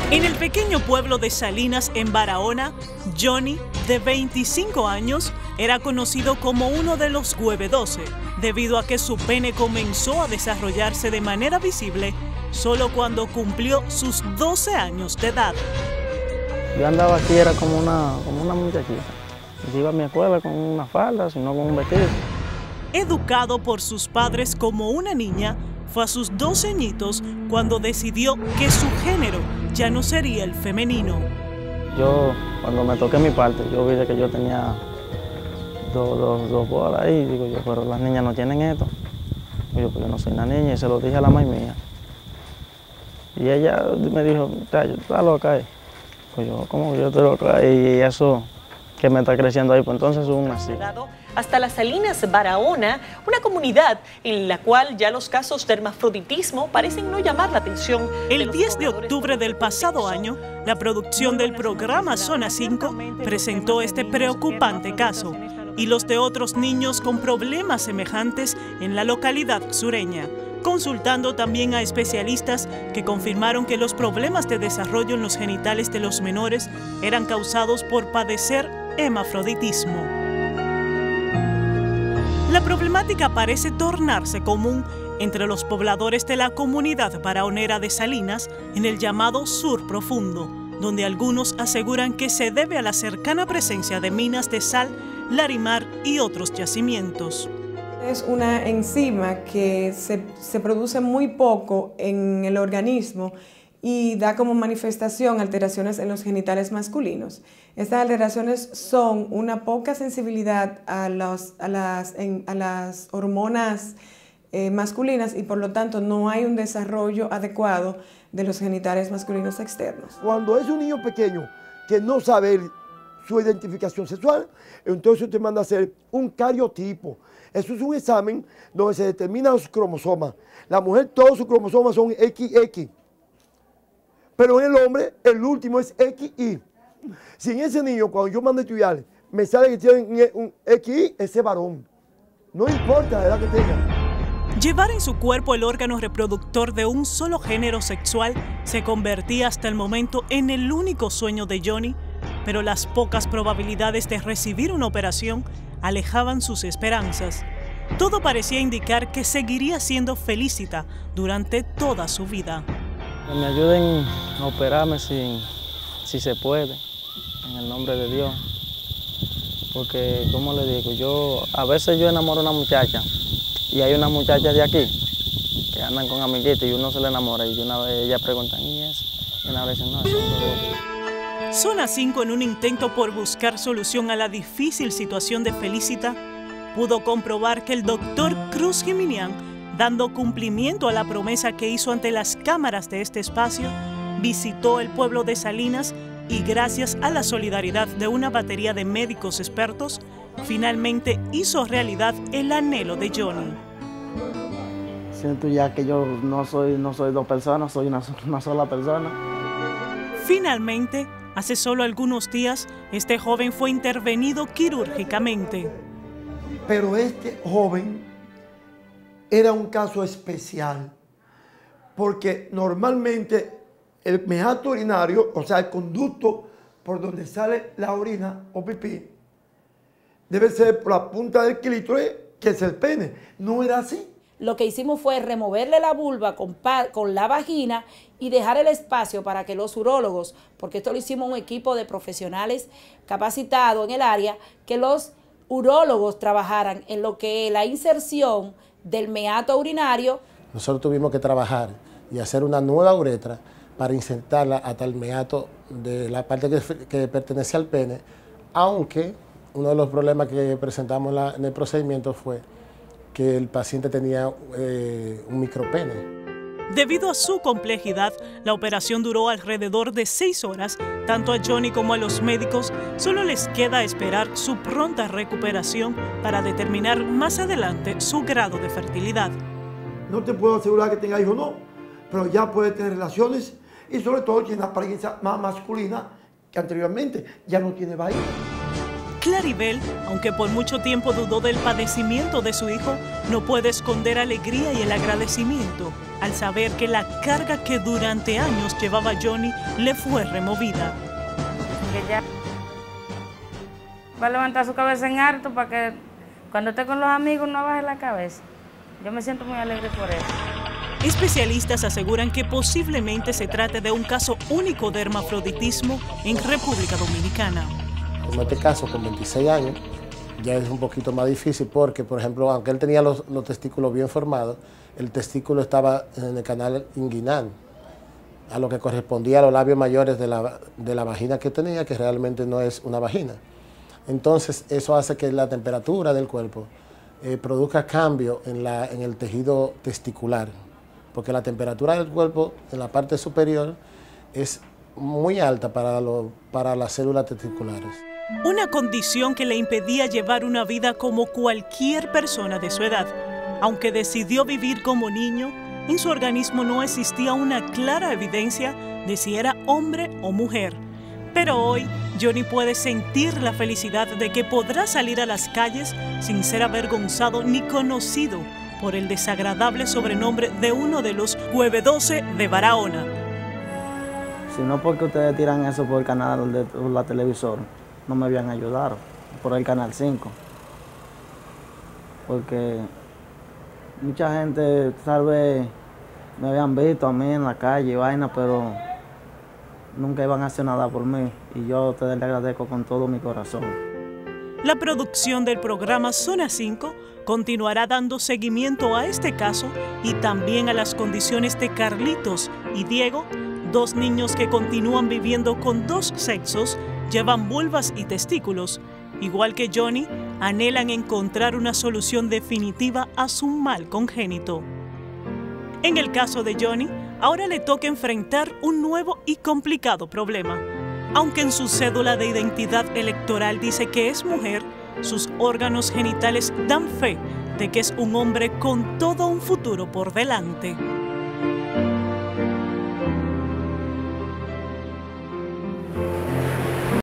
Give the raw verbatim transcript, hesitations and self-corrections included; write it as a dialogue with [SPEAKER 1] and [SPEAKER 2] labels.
[SPEAKER 1] En el pequeño pueblo de Salinas, en Barahona, Johnny, de veinticinco años, era conocido como uno de los Hueve doce, debido a que su pene comenzó a desarrollarse de manera visible solo cuando cumplió sus doce años de edad.
[SPEAKER 2] Yo andaba aquí, era como una, como una muchachita. Yo iba a mi escuela con una falda, sino con un vestido.
[SPEAKER 1] Educado por sus padres como una niña, fue a sus doce añitos cuando decidió que su género ya no sería el femenino.
[SPEAKER 2] Yo, cuando me toqué mi parte, yo vi de que yo tenía dos, dos, dos bolas ahí. Digo yo, pero las niñas no tienen esto. Digo yo, pues yo no soy una niña, y se lo dije a la mamá mía. Y ella me dijo, está loca ahí. Pues yo, ¿cómo que yo estoy loca? Y eso que me está creciendo ahí, pues entonces es un así.
[SPEAKER 3] Hasta las Salinas, Barahona, una comunidad en la cual ya los casos de hermafroditismo parecen no llamar la atención.
[SPEAKER 1] El diez de octubre del pasado año, la producción del programa Zona cinco presentó este preocupante caso y los de otros niños con problemas semejantes en la localidad sureña, consultando también a especialistas que confirmaron que los problemas de desarrollo en los genitales de los menores eran causados por padecer hermafroditismo. La problemática parece tornarse común entre los pobladores de la comunidad barahonera de Salinas en el llamado Sur Profundo, donde algunos aseguran que se debe a la cercana presencia de minas de sal, larimar y otros yacimientos.
[SPEAKER 4] Es una enzima que se, se produce muy poco en el organismo y da como manifestación alteraciones en los genitales masculinos. Estas alteraciones son una poca sensibilidad a, los, a, las, en, a las hormonas eh, masculinas y por lo tanto no hay un desarrollo adecuado de los genitales masculinos externos.
[SPEAKER 5] Cuando es un niño pequeño que no sabe su identificación sexual, entonces usted manda a hacer un cariotipo. Eso es un examen donde se determinan los cromosomas. La mujer, todos sus cromosomas son equis equis. Pero en el hombre, el último es equis y. Si en ese niño, cuando yo mando a estudiar, me sale que tiene un equis y, ese varón. No importa la edad que tenga.
[SPEAKER 1] Llevar en su cuerpo el órgano reproductor de un solo género sexual se convertía hasta el momento en el único sueño de Johnny, pero las pocas probabilidades de recibir una operación alejaban sus esperanzas. Todo parecía indicar que seguiría siendo Felicita durante toda su vida.
[SPEAKER 2] Que me ayuden a operarme si, si se puede, en el nombre de Dios. Porque, como le digo, yo a veces yo enamoro a una muchacha y hay unas muchachas de aquí que andan con amiguitos y uno se le enamora y de una vez ellas preguntan, ¿y eso? Y una vez dicen, no, eso es un
[SPEAKER 1] Zona cinco, en un intento por buscar solución a la difícil situación de Felicita, pudo comprobar que el doctor Cruz Jiminián, dando cumplimiento a la promesa que hizo ante las cámaras de este espacio, visitó el pueblo de Salinas y gracias a la solidaridad de una batería de médicos expertos, finalmente hizo realidad el anhelo de Johnny.
[SPEAKER 2] Siento ya que yo no soy, no soy dos personas, soy una, una sola persona.
[SPEAKER 1] Finalmente, hace solo algunos días, este joven fue intervenido quirúrgicamente.
[SPEAKER 5] Pero este joven era un caso especial, porque normalmente el meato urinario, o sea, el conducto por donde sale la orina o pipí, debe ser por la punta del clítoris, que es el pene. No era así.
[SPEAKER 6] Lo que hicimos fue removerle la vulva con, con la vagina y dejar el espacio para que los urólogos, porque esto lo hicimos un equipo de profesionales capacitados en el área, que los urólogos trabajaran en lo que es la inserción del meato urinario.
[SPEAKER 7] Nosotros tuvimos que trabajar y hacer una nueva uretra para insertarla hasta el meato de la parte que, que pertenece al pene, aunque uno de los problemas que presentamos la, en el procedimiento fue que el paciente tenía eh, un micropene.
[SPEAKER 1] Debido a su complejidad, la operación duró alrededor de seis horas. Tanto a Johnny como a los médicos solo les queda esperar su pronta recuperación para determinar más adelante su grado de fertilidad.
[SPEAKER 5] No te puedo asegurar que tenga hijos, no, pero ya puede tener relaciones y sobre todo tiene una apariencia más masculina que anteriormente, ya no tiene bahía.
[SPEAKER 1] Claribel, aunque por mucho tiempo dudó del padecimiento de su hijo, no puede esconder alegría y el agradecimiento al saber que la carga que durante años llevaba Johnny le fue removida.
[SPEAKER 8] Que ya va a levantar su cabeza en alto para que cuando esté con los amigos no baje la cabeza. Yo me siento muy alegre por eso.
[SPEAKER 1] Especialistas aseguran que posiblemente se trate de un caso único de hermafroditismo en República Dominicana.
[SPEAKER 7] En este caso, con veintiséis años, ya es un poquito más difícil porque, por ejemplo, aunque él tenía los, los testículos bien formados, el testículo estaba en el canal inguinal, a lo que correspondía a los labios mayores de la, de la vagina que tenía, que realmente no es una vagina. Entonces, eso hace que la temperatura del cuerpo eh, produzca cambio en, la, en el tejido testicular, porque la temperatura del cuerpo en la parte superior es muy alta para, lo, para las células testiculares.
[SPEAKER 1] Una condición que le impedía llevar una vida como cualquier persona de su edad. Aunque decidió vivir como niño, en su organismo no existía una clara evidencia de si era hombre o mujer. Pero hoy, Johnny puede sentir la felicidad de que podrá salir a las calles sin ser avergonzado ni conocido por el desagradable sobrenombre de uno de los nueve doce de Barahona.
[SPEAKER 2] Si no porque ustedes tiran eso por el canal de la televisor, no me habían ayudado, por el canal cinco. Porque mucha gente tal vez me habían visto a mí en la calle y vaina, pero nunca iban a hacer nada por mí. Y yo a ustedes les agradezco con todo mi corazón.
[SPEAKER 1] La producción del programa Zona cinco continuará dando seguimiento a este caso y también a las condiciones de Carlitos y Diego, dos niños que continúan viviendo con dos sexos, llevan vulvas y testículos. Igual que Johnny, anhelan encontrar una solución definitiva a su mal congénito. En el caso de Johnny, ahora le toca enfrentar un nuevo y complicado problema. Aunque en su cédula de identidad electoral dice que es mujer, sus órganos genitales dan fe de que es un hombre con todo un futuro por delante.